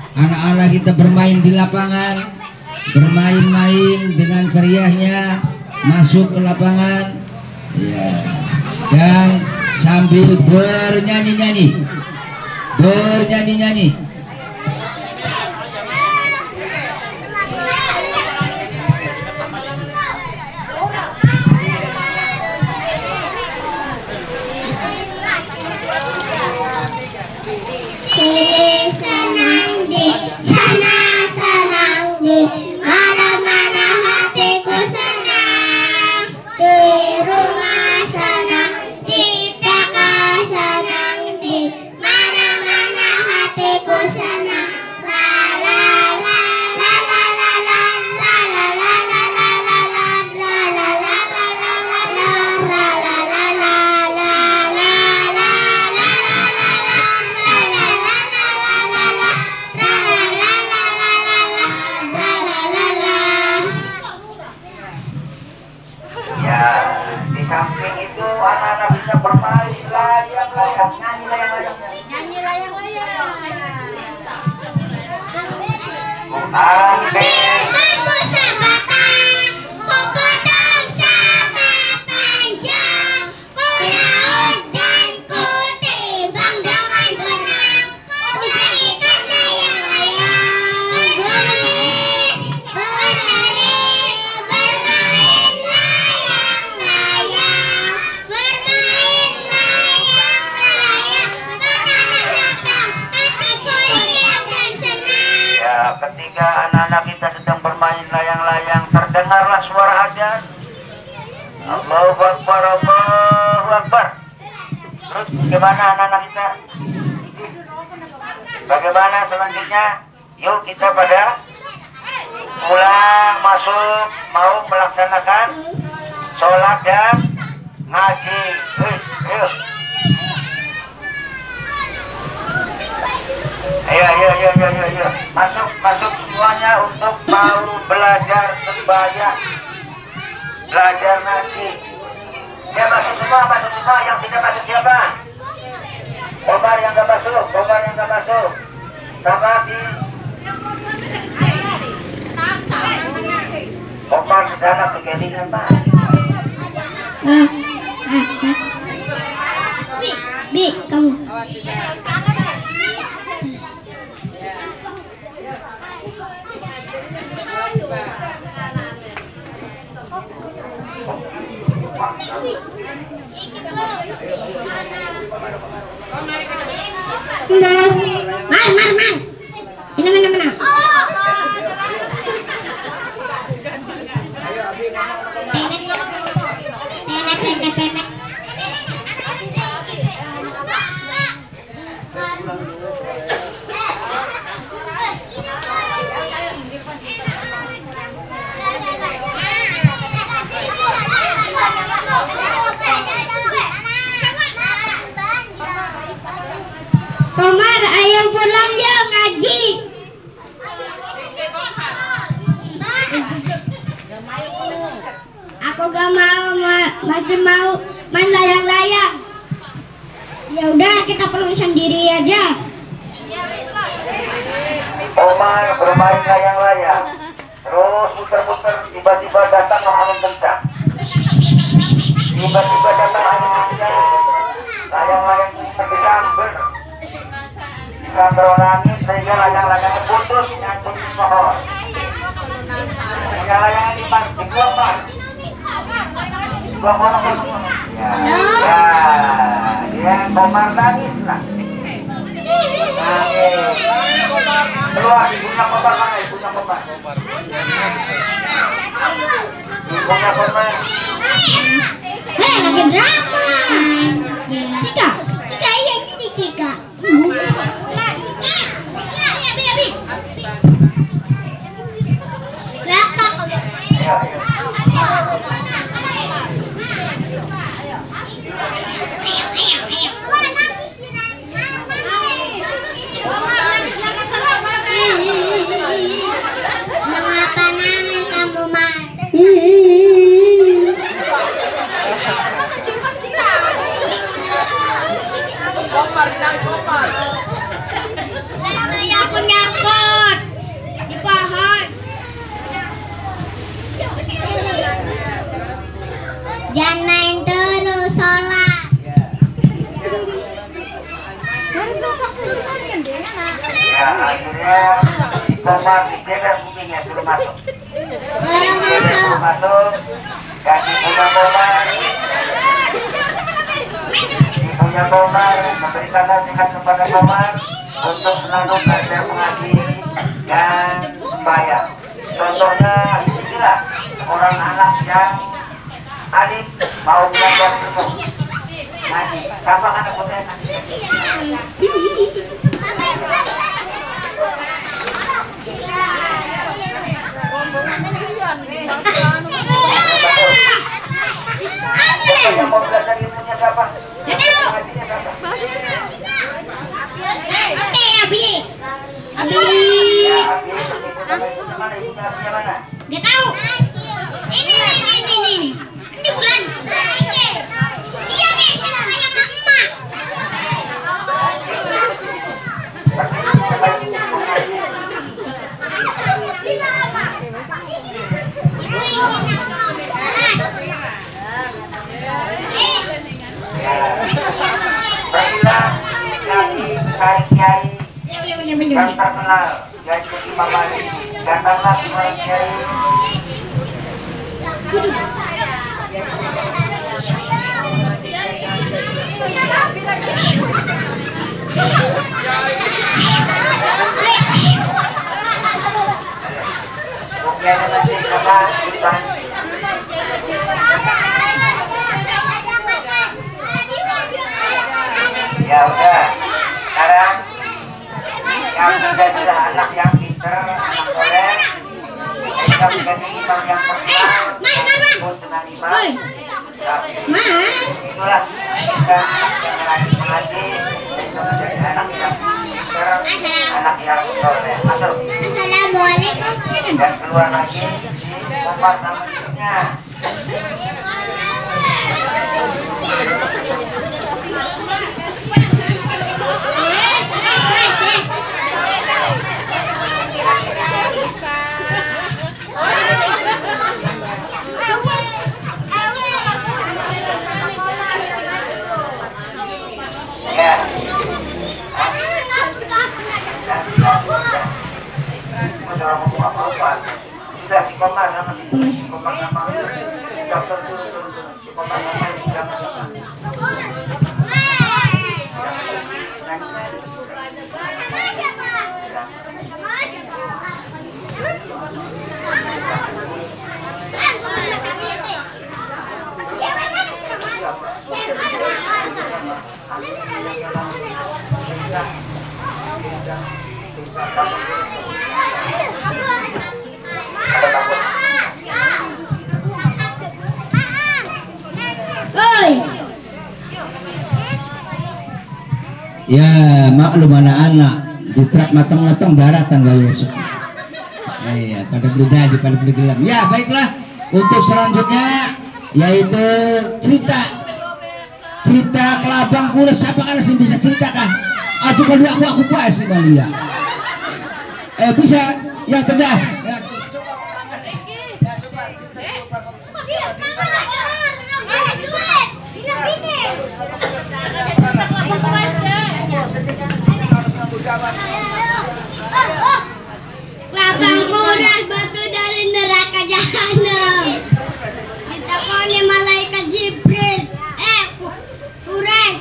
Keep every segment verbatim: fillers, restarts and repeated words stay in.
anak-anak kita bermain di lapangan, bermain-main dengan ceriahnya, masuk ke lapangan, ya, dan sambil bernyanyi-nyanyi, bernyanyi-nyanyi. Senang di sana, senang di mana-mana, hatiku senang di rumah, senang di toko, senang di mana-mana, hatiku senang. La la la la la la la la la la la la la la la la la Di samping itu anak-anak bisa bermain layang-layang, nyanyi layang-layang, nyanyi layang-layang. ambil Aku sabatan, ku potong sama panjang, ku raut dan ku timbang dengan benang, ku jadikan layang-layang. Berlari, berlari, bermain layang-layang, bermain layang-layang, tenang-tenang, hatiku riang dan senang. ya. Ketika anak-anak kita sedang bermain layang-layang, terdengarlah suara adzan. Allahu Akbar, Allahu Akbar. Terus bagaimana anak-anak kita? Bagaimana selanjutnya? Yuk kita pada pulang, masuk, mau melaksanakan sholat dan ngaji. Wih, ayo. Ayo, ayo, ayo, ayo, ayo, ayo. Masuk, masuk semuanya untuk mau belajar sembahyang, belajar ngaji. Ya masuk semua, masuk semua. Yang tidak masuk siapa? Komar yang gak masuk, Komar yang gak masuk. Sama si Komar di sana kegelingan Pak. Bi, Bi, kamu. Mar, mar, mar. Ini mana mana? Tenek, tenek, tenek. Komar, ayo pulang ya ngaji. Aku gak mau, ma masih mau main layang-layang. Ya udah, kita pulang sendiri aja. Komar bermain layang-layang, terus muter-muter, tiba-tiba datang angin kencang. Tiba-tiba datang angin kencang, layang-layang tersambar, disambar angin sehingga layang-layangnya putus nyangkut di pohon. Layang-layangnya dibuang Pak, dibuang orang orang. Ya, ya, dia Komar nangis lah. Nangis. Keluar ibunya Komar mana? Ibunya Komar. Ibunya Komar. Hei, lagi berapa? Cika, Cika iya ini Cika. Berapa kau? Ayo, ayo. Mengapa nangis kamu, Mar? Komar, nangis Komar. Aku nyakut. Ya, akhirnya si Komar dijeber kupingnya suruh masuk. Suruh masuk. Kaki punya Komar. Ibunya Komar memberikan nasihat kepada Komar untuk selalu belajar mengaji dan sembahyang. Contohnya inilah orang anak yang alim mau belajar ilmu. Ngaji, siapa anak putri ngaji? Yang mau belajar ilmunya siapa? Ngajinya siapa? Oke, Abi. Abi. Ya, Abi, ibunya mana? Ibunya Abinya mana? Gak tahu. Ini, ini, ini, ini. Ini bulan. Iya, guys. Kayak mama. Baiklah, kami kiai-kiai yang terkenal, yaitu Imam Ali. Datanglah para kiai. Mungkin nanti sama depan. Ya udah, sekarang yang menjadi anak yang pintar, anak soleh, yang menjadi imam yang terkenal, disebut dengan imam. Itulah kita yang lagi mengaji, bisa menjadi anak yang pintar, anak yang soleh. Masuk. Assalamualaikum. Dan keluar lagi di Komar sama ibunya. Ya. Udah ngomong apa-apa. Sudah si Komar sama si Komar sama dokter dulu dulu si Komar sama si sama. Ya maklum anak-anak di truk matang-matang daratan kali esok. Iya pada beli pada beli gelam. Ya baiklah, untuk selanjutnya yaitu cerita cerita kelabang kules. Siapa kan sih bisa ceritakan? Aduh kalau aku aku kuas sih Malia. Eh bisa yang tegas. Ya, Lapang kuras batu dari neraka jahanam. Ditakoni malaikat Jibril. Eh, kuras.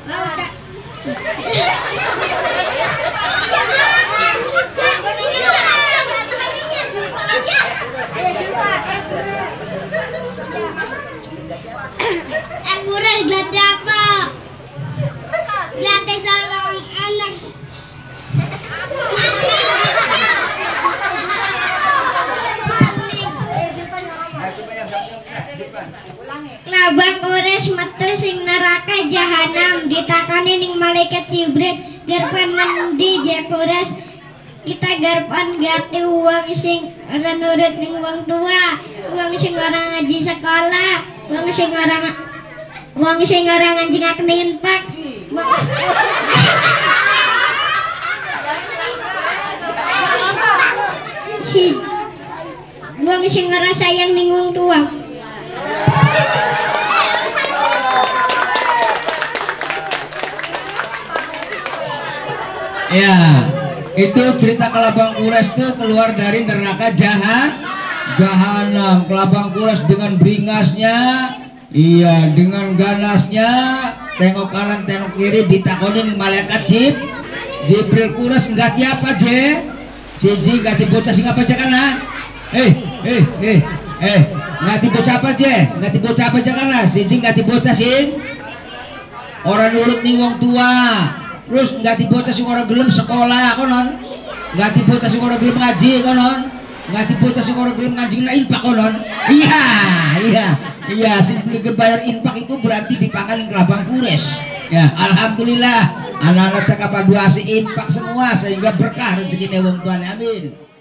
Eh, kuras gak apa? Latih seorang anak. Labang ures metu sing neraka jahanam ditakani ning malaikat Jibril garpan mendi jepures kita garpan gati uang sing ora nurut ning wong tua, uang sing ora ngaji sekolah, uang sing ora uang sing ora nganjing infak. Si uang sing ora sayang ning wong tua. Ya, Itu cerita Kelabang Kures tuh keluar dari neraka jahat jahanam. Kelabang Kures dengan beringasnya, iya, dengan ganasnya, tengok kanan tengok kiri, ditakoni nih malaikat Jib Jibril Kures nggak apa je siji nggak bocah sing apa aja kana eh eh eh eh nggak bocah apa je nggak bocah apa aja kana siji nggak bocah sing orang nurut nih wong tua, terus nggak bocah sing orang gelem sekolah konon, nggak bocah sing orang gelem ngaji konon, nggak bocah sing orang gelem ngaji na infak konon. Iya iya iya, sing gelem bayar infak itu berarti dipangan Kelabang Kures. Ya, alhamdulillah anak-anak teka paduasi infak semua sehingga berkah rezeki wong tuane, amin.